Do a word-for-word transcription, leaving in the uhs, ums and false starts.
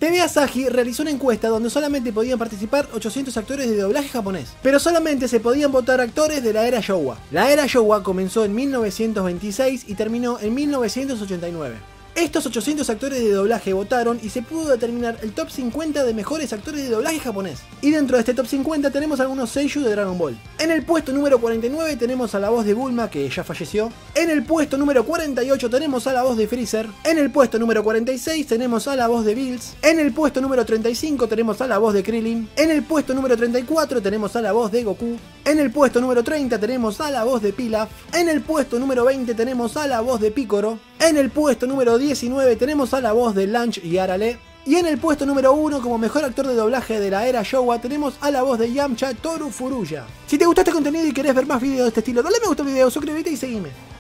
T V Asahi realizó una encuesta donde solamente podían participar ochocientos actores de doblaje japonés, pero solamente se podían votar actores de la era Showa. La era Showa comenzó en mil novecientos veintiséis y terminó en mil novecientos ochenta y nueve. Estos ochocientos actores de doblaje votaron y se pudo determinar el top cincuenta de mejores actores de doblaje japonés. Y dentro de este top cincuenta tenemos algunos seiyuu de Dragon Ball. En el puesto número cuarenta y nueve tenemos a la voz de Bulma, que ya falleció. En el puesto número cuarenta y ocho tenemos a la voz de Freezer. En el puesto número cuarenta y seis tenemos a la voz de Bills. En el puesto número treinta y cinco tenemos a la voz de Krillin. En el puesto número treinta y cuatro tenemos a la voz de Goku. En el puesto número treinta tenemos a la voz de Pilaf. En el puesto número veinte tenemos a la voz de Piccolo. En el puesto número diecinueve tenemos a la voz de Lunch y Arale. Y en el puesto número uno, como mejor actor de doblaje de la era Showa, tenemos a la voz de Yamcha Toru Furuya. Si te gustó este contenido y querés ver más videos de este estilo, dale me gusta al video, suscríbete y seguime.